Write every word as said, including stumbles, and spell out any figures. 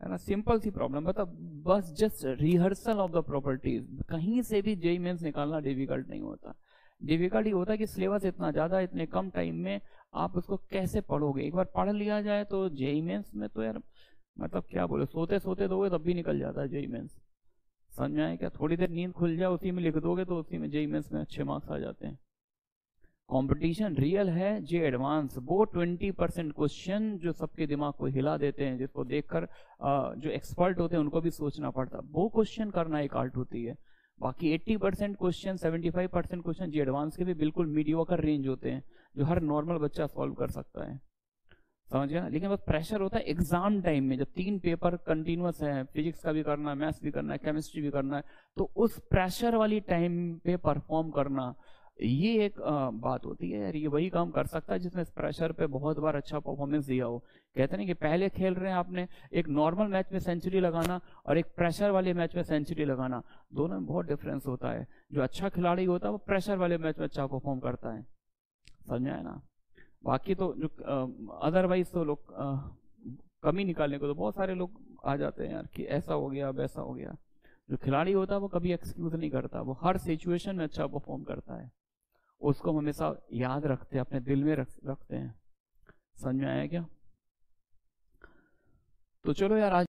ना, सिंपल सी प्रॉब्लम, मतलब बस just rehearsal of the properties. कहीं से भी जेईई मेंस निकालना डिफिकल्ट नहीं होता। डिफिकल्ट ही होता है कि सिलेबस इतना ज्यादा, इतने कम टाइम में आप उसको कैसे पढ़ोगे। एक बार पढ़ लिया जाए तो जेईई मेंस में तो यार मतलब क्या बोले, सोते सोते दोगे तब भी निकल जाता है जेईई मेंस। समझ में आए क्या? थोड़ी देर नींद खुल जाए उसी में लिख दोगे तो उसी में जेईई मेंस में अच्छे मार्क्स आ जाते हैं। कंपटीशन रियल है, जे एडवांस वो ट्वेंटी परसेंट क्वेश्चन जो सबके दिमाग को हिला देते हैं, जिसको देखकर जो एक्सपर्ट होते हैं उनको भी सोचना पड़ता है, वो क्वेश्चन करना एक आर्ट होती है। बाकी अस्सी परसेंट क्वेश्चन, पचहत्तर परसेंट क्वेश्चन जे एडवांस के भी बिल्कुल मीडियोकर रेंज होते हैं, जो हर नॉर्मल बच्चा सॉल्व कर सकता है। समझ गया? लेकिन बस प्रेशर होता है एग्जाम टाइम में, जब तीन पेपर कंटिन्यूअस है, फिजिक्स का भी करना है, मैथ्स भी करना है, केमिस्ट्री भी करना है, तो उस प्रेशर वाली टाइम पे परफॉर्म करना, ये एक आ, बात होती है यार। ये वही काम कर सकता है जिसने प्रेशर पे बहुत बार अच्छा परफॉर्मेंस दिया हो। कहते हैं कि पहले खेल रहे हैं आपने, एक नॉर्मल मैच में सेंचुरी लगाना और एक प्रेशर वाले मैच में सेंचुरी लगाना, दोनों में बहुत डिफरेंस होता है। जो अच्छा खिलाड़ी होता है वो प्रेशर वाले मैच में अच्छा परफॉर्म करता है। समझ में आया ना? बाकी तो जो अदरवाइज तो लोग कमी निकालने को तो बहुत सारे लोग आ जाते हैं यार, कि ऐसा हो गया वैसा हो गया। जो खिलाड़ी होता है वो कभी एक्सक्यूज नहीं करता, वो हर सिचुएशन में अच्छा परफॉर्म करता है। उसको हम हमेशा याद रखते हैं, अपने दिल में रख, रखते हैं। समझ में आया क्या? तो चलो यार आज